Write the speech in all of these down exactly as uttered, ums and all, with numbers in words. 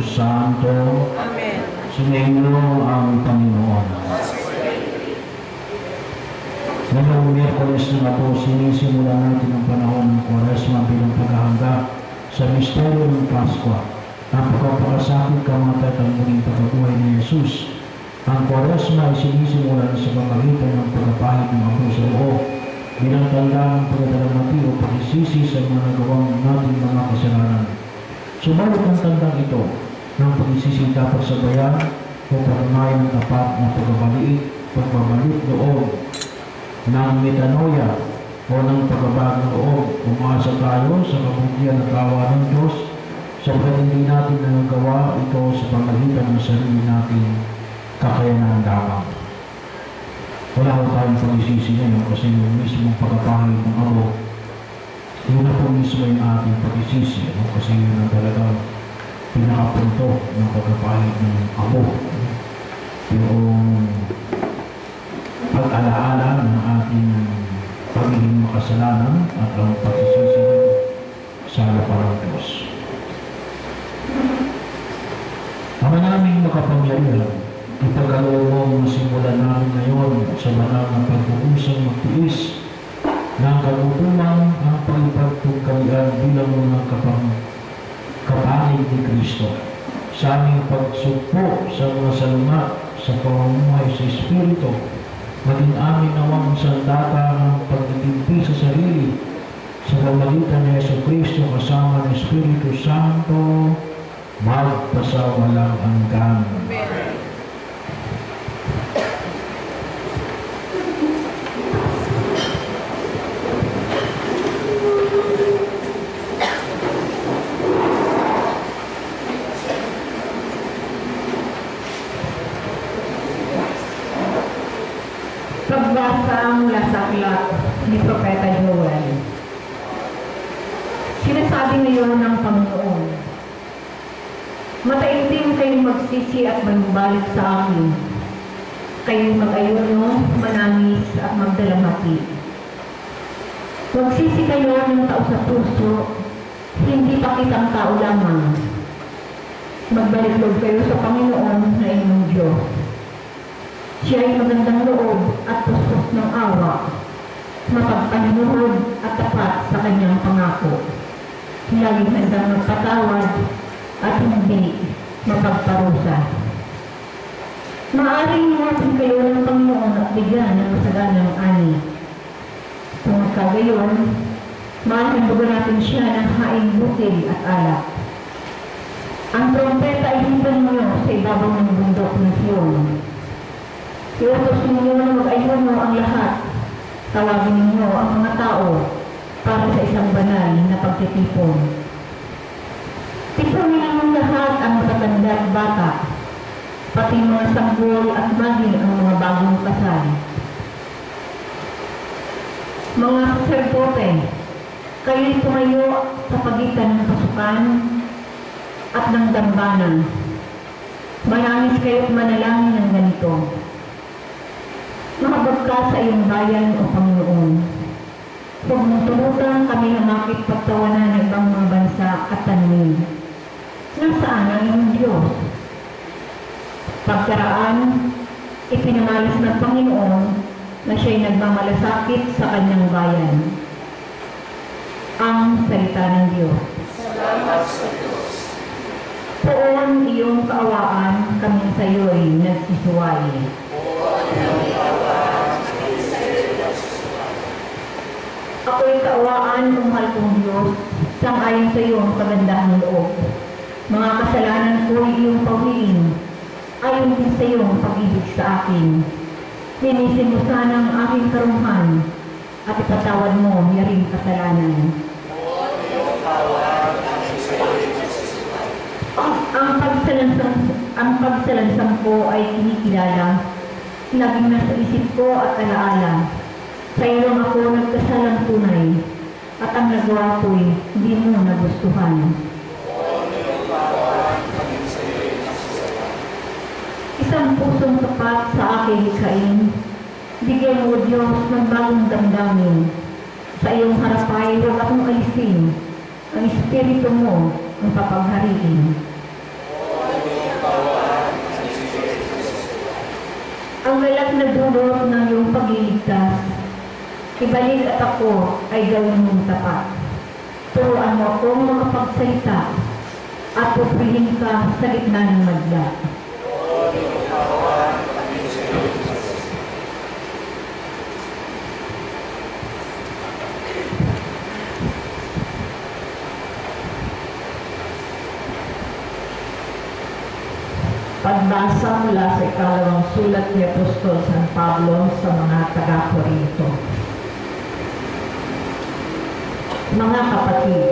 Santo. Amen. Sumainyo ang Panginoon. Ngayong Miyerkules na po, sinisimula natin ang panahon ng Kwaresma bilang paghahanda sa misteryo ng Paskwa. Ang pagpapakasakit, kamatay at muling pagkabuhay ni Jesus. Ang Kwaresma ay sinisimulan sa pamamagitan ng pagpapahid ng Apo sa loob bilang tanda ng pagdalamati o pagsisisi sa mga nagawang nating mga kasalanan. Subalit ang tandang ito ng pagsisisi dapat sabayan o patunayan ng tapat na pagbabalik, pagbabalik loob ng metanoia o ng pagbabago ng loob. Umasa tayo sa kabutihan at awa ng Diyos sapagkat hindi natin nagagawa ito sa pamagitan ng sarili natin kakayanan lamang. Wala ko tayong pagsisisi ngayon kasi yung mismong pagkapahid ng Abo, yun na po mismo yung ating pagsisisi, no? Kasi yun ang talagang pinakapunto ng pagkapahid ng Abo. Yung pag-alaala ng ating pagiging makasalanan at ang pagsisisi sa harapan ng Diyos. Ama naming makapangyarihan, ipagkaloob mo ang simulan namin ngayon sa banal na pag-uusang magtiis ng kagutuman ang pagpagtungkalian bilang mga kapang kapanig ni Kristo. Sa aming pagsugpo sa mga salunga sa pamumuhay sa Espiritu, maging amin nawang sandata ng pagtitimpi sa sarili sa pamagitan ni Jesucristo kasama ng Espiritu Santo magpasawalang hanggan. Amen. Pagbasa mula sa aklat ni Propeta Joel. Sinasabi ngayon ng Panginoon, mataimtim kayong magsisi at magbalik sa akin. Kayong mag-ayuno, manangis at magdalamhati. Magsisi kayo ng tao sa puso, hindi pakitang tao lamang. Magbalik loob kayo sa Panginoon na inyong Diyos. Siya ay magandang loob at puspos ng awa, mapagpahinuhod at tapat sa kanyang pangako. Laging handang magpatawad at hindi mapagparusa. Maaaring natin kayo ng Panginoon at bigyan ng masaganang ani. Kung kagayon, maaaring bago natin siya ng haing bukid at alak. Ang trompeta ay hipan niyo sa ibabaw ng bundok ng Sion. Iutos ninyo na mag-ayuno ang lahat. Tawagin ninyo ang mga tao para sa isang banal na pagtitipon. Tipunin ninyong lahat ang matatanda at bata, pati mga sanggol at maging ang mga bagong kasal. Mga saserdote, kayo'y tumayo sa pagitan ng pasukan at ng dambanan. Manangis kayo't manalangin ng ganito. Mahabag ka sa iyong bayan o Panginoon. Huwag mong tulutan kami na makipagtawanan ng ibang mga bansa at tanwin. Nasaan ang iyong Diyos? Pagkaraan, ipinamalis ng Panginoon na siya'y nagmamalasakit sa kanyang bayan. Ang salita ng Diyos. Salamat sa Diyos. Poon iyong kaawaan, kami sa iyo'y nagsisuway. Ako'y kaawaan ng mahal kong Diyos, sang-ayon sa iyong kagandahan loob. Mga kasalanan ko'y iyong pawiin, ayon din sa iyong pag-ibig sa akin. Linisin mo sana ang aking karunhan, at ipatawad mo yaring kasalanan. Ang pagsalansang, ang pagsalansang ko ay kinikilala, laging nasa isip ko at alaala. Sa iyo lang ako nagkasalang tunay, at ang nagawa ko'y hindi mo nagustuhan. Isang pusong tapat sa aking hikain, bigyan mo Diyos ng bagong damdamin. Sa iyong harapay, huwag akong alisin, ang Espiritu mo ang papaghariin. Ibalik at ako ay gawin mong tapat. Turuan mo akong makapagsalita at pupiliin ka sa gitna ng madla. Pagbasa mula sa ikalawang sulat ni Apostol San Pablo sa mga taga-Korinto. Mga kapatid,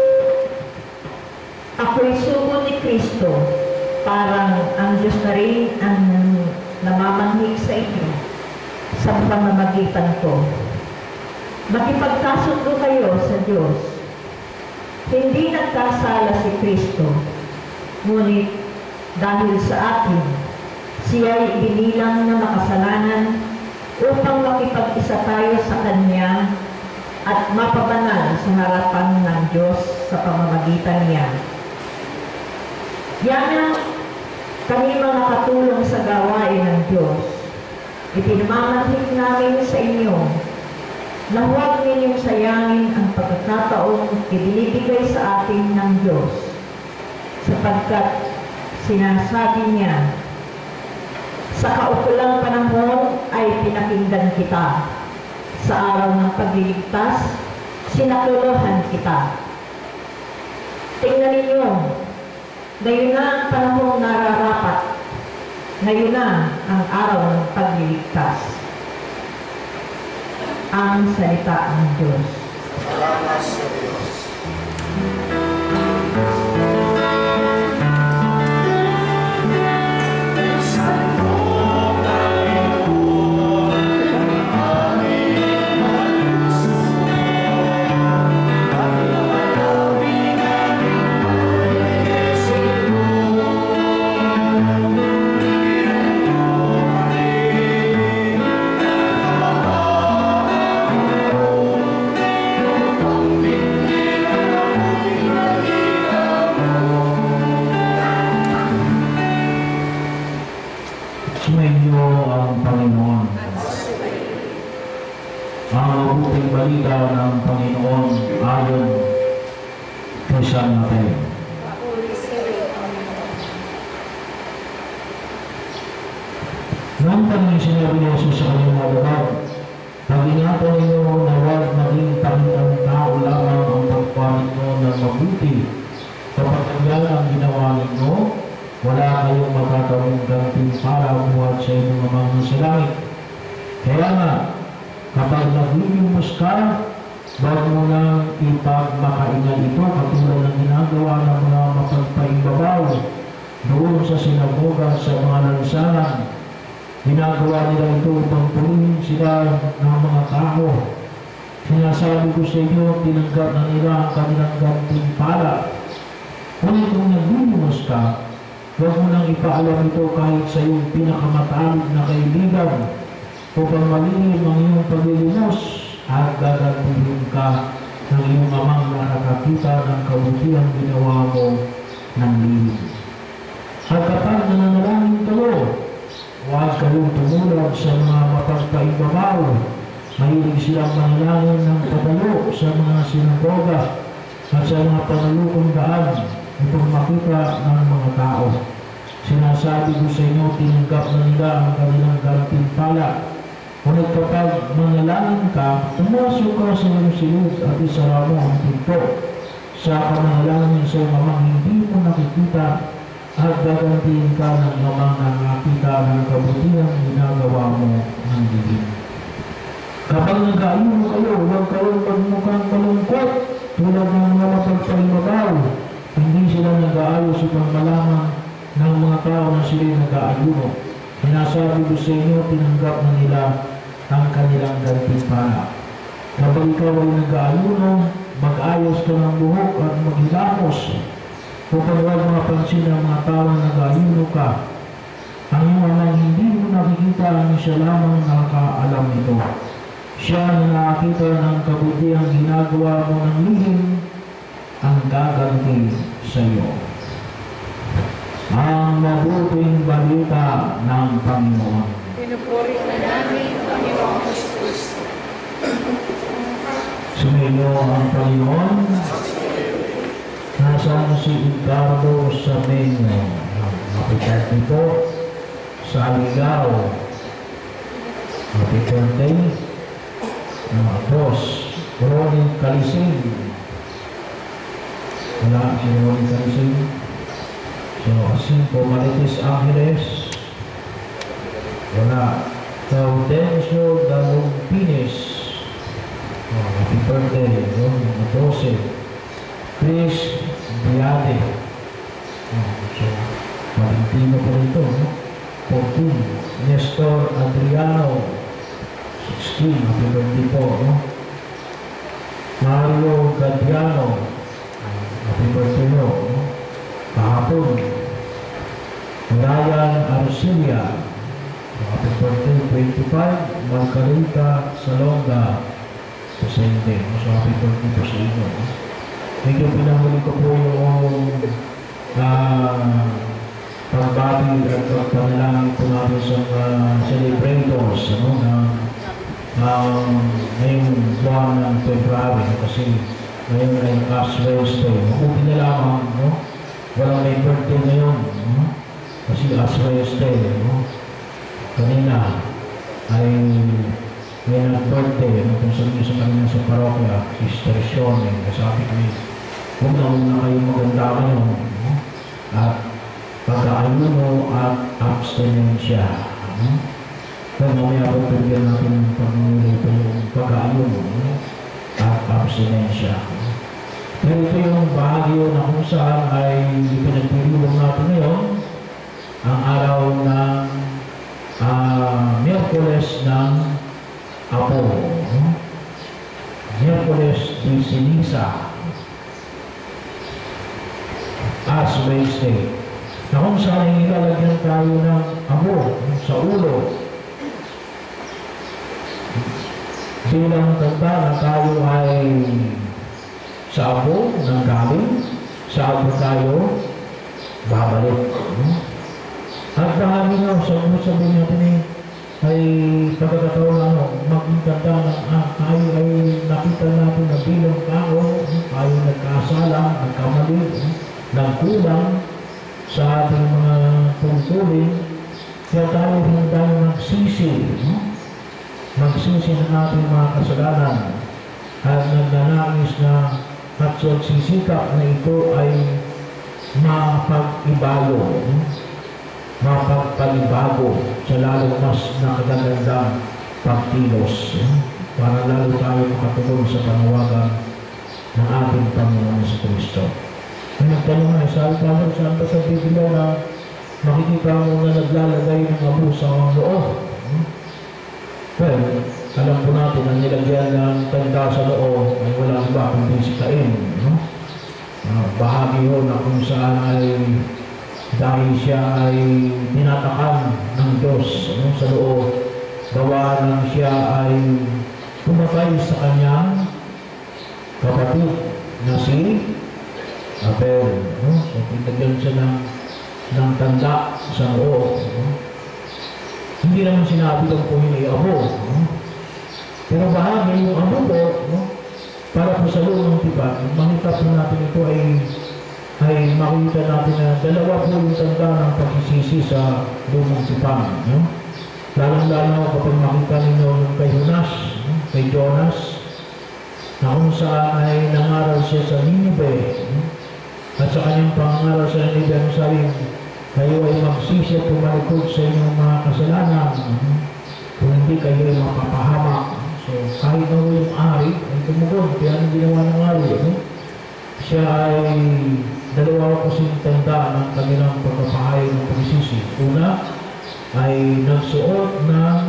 ako'y sugo ni Kristo, parang ang Diyos na rin ang namamanhik sa inyo sa pamamagitan ko. Makipagkasundo kayo sa Diyos. Hindi nagkasala si Kristo, ngunit dahil sa atin, siya'y ibinilang na makasalanan upang makipag-isa tayo sa Kanya at mapabanal sa harapan ng Diyos sa pamamagitan niya. Yan kami mga katulong sa gawain ng Diyos. Ipinamamanhik namin sa inyo na huwag ninyong sayangin ang pagkakataong ibinibigay sa atin ng Diyos, sapagkat sinasabi niya, sa kaukulang panahon ay pinakinggan kita. Sa araw ng pagliligtas, sinatuluhan kita. Tingnan ninyo, ngayon na ang panahong nararapat. Ngayon na ang araw ng pagliligtas. Ang salita ng Diyos. Salamat sa Diyos. Sumainyo ang Panginoon. Ang mabuting balita ng Panginoon ayon kay San Mateo. Noong tanong sinabi ni Jesus sa kanyang mga alagad, pag-ingatan ninyo na huwag maging tangiang tao lamang ang pagpalit nyo ng mabuti. Kapag yan ang ginawa ninyo, wala kayong magkakawing gantimpala buhat sa inyong amang sa langit. Kaya nga, kapag naglilimus ka, huwag mo nang ipagmakaingal ito katulad ng ginagawa ng mga mapagpaimbabaw doon sa sinagoga sa mga lansangan. Ginagawa nila ito upang pulihin sila ng mga tao. Sinasabi ko sa inyo, tinanggap na nila ang kanilang gantimpala. Ngunit kung naglilimus ka, huwag mo nang ipaalam ito kahit sa iyong pinakamatalik na kaibigan upang malihim ang iyong paglilimos at gagantihin ka ng iyong amang nakakakita ng kabutihang ginawa mo ng lihim. At kapag nananalangin kayo, huwag kayong tumulad sa mga mapagpaibabaw. Mahilig silang manalangin ng patayo sa mga sinagoga at sa mga panalukong daan upang makita ng mga tao. Sinasabi ko sa inyo, tinanggap na nila ang kanilang gantimpala. Ngunit kapag manalangin ka, tumasok ka sa iyong silid at isara mo ang pinto. Sa kamanalangin sa iyong amang hindi mo nakikita at gagantihin ka ng amang nakakita ng kabutihang ginagawa mo ng dilim. Kapag nag-aayuno kayo, huwag kayong magmukhang malungkot tulad ng mga mapagpaibabaw. Hindi sila nag-aayos upang malaman ng mga tao na sila nag-aayuno. Sinasabi ko sa inyo, tinanggap na nila ang kanilang gantimpala. Kapag ikaw ay nag-aayuno, mag-ayos ka ng buhok at maghilamos upang huwag mapansin ng mga tao na nag-aayuno ka. Ang iyong amang hindi mo nakikita ang siya lamang nakakaalam nito. Siya na nakakita ng kabutihang ginagawa mo ng lihim ang gaganti sa iyo. Ang mabuting balita ng Panginoon. Pinupuri ka namin, Panginoong Jesus. Sumayo ang Panginoon. Nasaan si Ricardo Samenyo? Mapitat nito sa Aligaw. Happy birthday. Mga boss, Ronnie Kalising. Wala si Ronnie Kalising. So, Cinco Marites Angeles. Wala. Gaudencio Dalumpines. Oh, happy birthday. Yun, mga dose. Chris Biade. Oh, so, Valentino po rito. No? fourteen. Nestor Adriano. sixteen. Happy birthday po. No? Mario Gadiano. Happy birthday po. No? Kahapon. Ryan Arcilia. Happy birthday, twenty-five. Margarita Salonga. Sa hindi. So, happy birthday po sa inyo. Medyo pinahuli ko po yung uh, pagbati at pagpanalangin po natin sa uh, celebrators ano, na uh, ngayong buwan ng February kasi ngayon ay Ash Wednesday. Mabuti na lamang, no? Walang may birthday ngayon, no? Kasi Ash Wednesday, no? Kanina ay may nag-birthday, ano kung sabi sa kanina sa parokya, Sister Shone, kasabi ko eh, huwag na huwag na kayong maganda ngayon, no? At pagka-ayuno at abstinensya. No? Kaya mamaya po bigyan natin pag-uwi ito yung pagka-ayuno, no? At abstinensya. Pero ito yung bahagyo na kung saan ay pinagpiliwang natin ngayon ang araw ng uh, Miyerkules ng Apo. No? Miyerkules de Ceniza. Ash Wednesday. Na kung saan ay ilalagyan tayo ng abo sa ulo. Bilang tanda na tayo ay sa abo nang galing, sa abo tayo babalik. At bahagi nga, sabi natin eh, ay pagkakataon na ano, maging tanda na ah, tayo ay nakita natin na bilang tao, tayo nagkasala, nagkamali, nagkulang sa ating mga tungkulin, kaya tayo rin tayo magsisi, no? Magsisi ng ating mga kasalanan at nagnanais na at sisikap na ito ay mapag-ibayo, no? Mapagpalibago sa lalo mas nakagandang pagkilos, no? Para lalo tayo makatulong sa panawagan ng ating Panginoon sa Kristo. May nagtanong na, sabi tayo, saan ba sa Biblia na makikita mo na naglalagay ng abo sa loob? Hmm? Well, alam po natin na nilagyan ng tanda sa loob ay wala iba kundi si Cain. No? Uh, bahagi yun na kung saan ay dahil siya ay tinatakan ng Diyos, no? Sa loob, gawa nang siya ay pumatay sa kanyang kapatid na si Abel, no? So, pinagyan siya ng, ng tanda sa loob, no? Hindi naman sinabi lang po yun ay abo, no? Pero bahagi yung abo po, no? Para po sa loob ng tipan, makita po natin ito ay ay makita natin na dalawa po yung tanda ng pagsisisi sa lumang tipan, no? Lalong-lalo kapag makita ninyo kay Jonas, no? Kay Jonas, na kung saan ay nangaral siya sa Ninive, no? At sa kanyang pangaral sa Ninive, ang sabi, kayo ay magsisi at pumalikod sa inyong mga kasalanan, no? Kung hindi kayo ay mapapahamak. So, kahit na yung ari, ay tumugod, kaya ang ginawa ng ari, no? Siya ay dalawa kasing tanda ng kanilang pagpapahay ng pagsisisi. Una ay nagsuot ng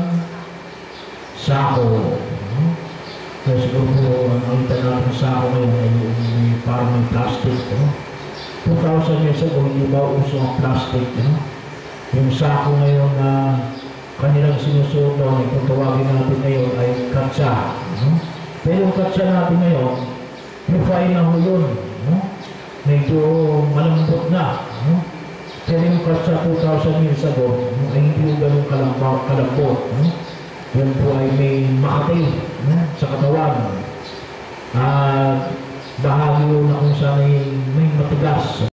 sako. No? Kaya siguro po, nakita natin sako ngayon ay may parang may plastic. No? two thousand years ago, hindi ba uso ang plastic? No? Yung sako ngayon na kanilang sinusuot doon, kung tawagin natin ngayon ay katsa. No? Pero yung katsa natin ngayon, refine na ho yun. No? Medyo malambot na. No? Pero yung katsa two thousand years ago, no? Ay hindi yung ganun kalambot. No? Yun po ay may makati, no? sa katawan. At bahagi yun na kung saan ay may matigas